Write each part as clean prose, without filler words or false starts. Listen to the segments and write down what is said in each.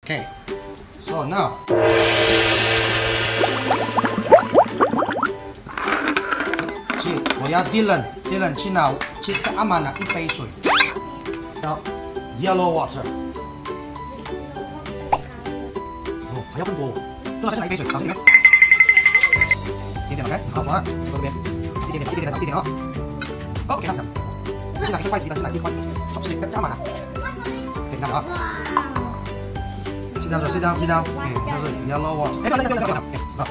Okay. So now. 我要 Dylan 去跟阿妈拿一杯水，要 yellow water。哦，还要更多，多少先拿一杯水，倒进里面，一点点 OK， 好，转啊，到这边，一点点啊。OK， 看，先拿一个筷子，好，水跟阿妈拿，可以看到啊。sit down， OK， 这是 yellow water， 哎，不要，好。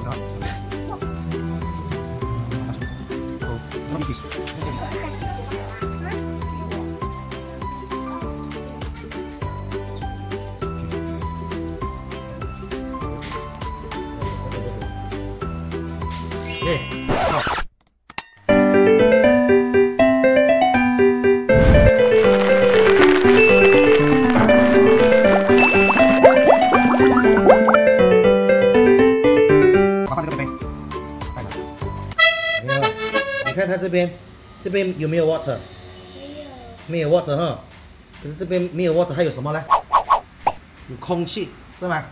你看它这边有没有 water？ 没有 water 哈。可是这边没有 water， 还有什么呢？有空气，是吗？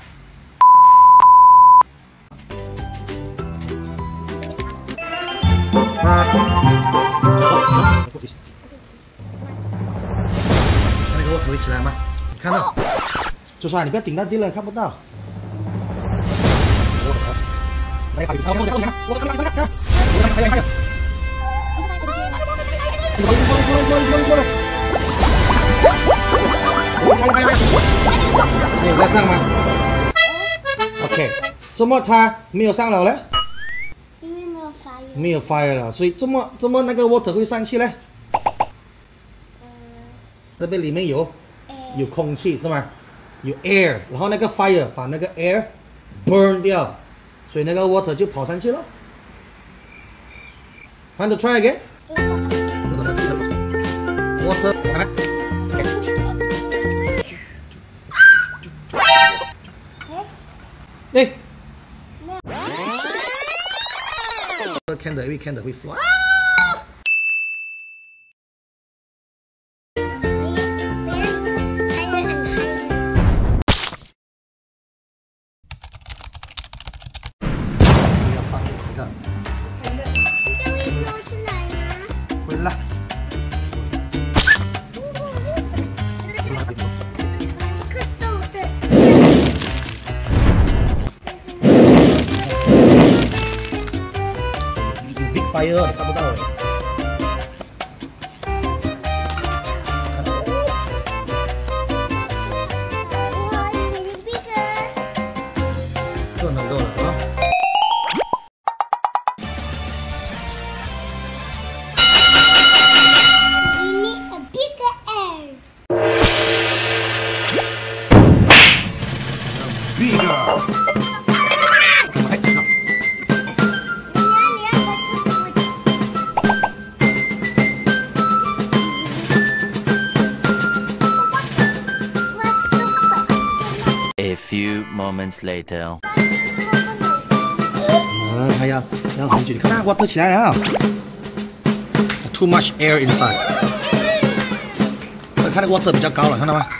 看那个 water 会起来吗？你看到？就说你不要顶到地了，看不到。还有。你有在上吗 ？OK， 怎么它没有上了呢？ 因为没有 fire 了，所以怎么那个 water 会上去呢？这边里面有空气是吗？有 air， 然后那个 fire 把那个 air burn 掉，所以那个 water 就跑上去了。Want to try again? Water， 来。哎 ，candle 会 fly。你要放一个。 这会冒出来吗？ 会啦。 可瘦的。 Big fire， 你看不到哎。 哇，有点 bigger。 这能够了啊。 You need a bigger air. Bigger。 A few moments later. 它要很久，你看它 water 起来了 ，too much air inside。看那个 water 比较高了，看到吗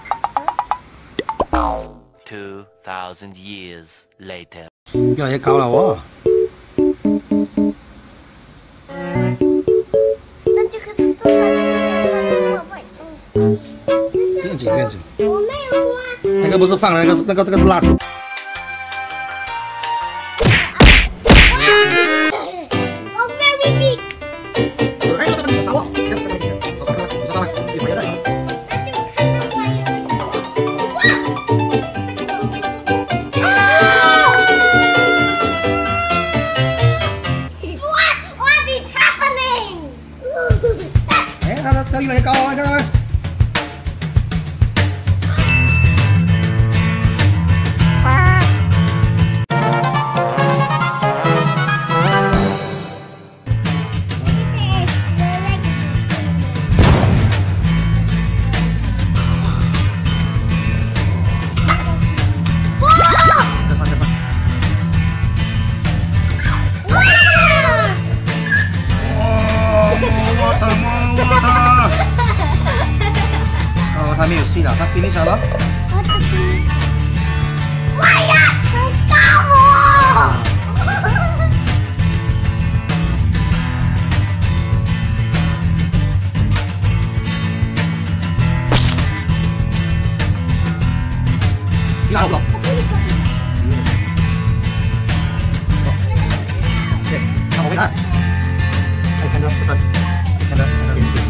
2,000 years later. 越来越高了哦。 那这个是多少个？ 不用紧。 我没有说啊。 那个不是放的，这个是蜡烛。 Oh, very big. 哎，这扫我，扫看看，你扫看，有没有的？ 那就看到花有的小。What is happening? 哎，它越来越高了，看到没？哦，它没有戏了，它 finish 了。 你拿我不懂。对，看我会看。哎，看着不分，看着点一点。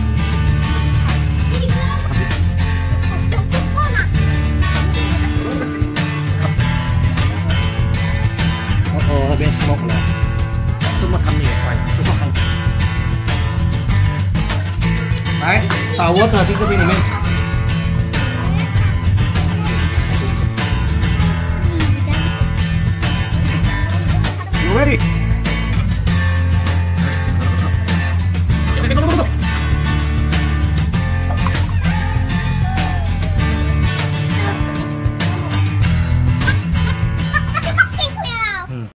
那边是梦了，这么他们也坏了，就说还来打我的在这边里面。